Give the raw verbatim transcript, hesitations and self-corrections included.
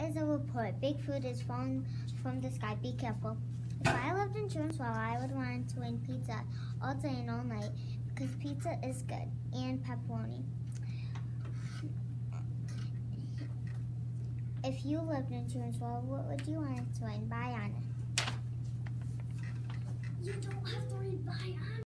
is a report. Bigfoot is falling from the sky. Be careful. If I lived in Jonesboro, I would want to win pizza all day and all night because pizza is good, and pepperoni. If you lived in Jonesboro, what would you want to win? Bye, Anna. You don't have to read by Anna.